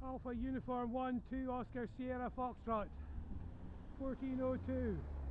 Alpha Uniform 1, 2 Oscar Sierra Foxtrot 1402.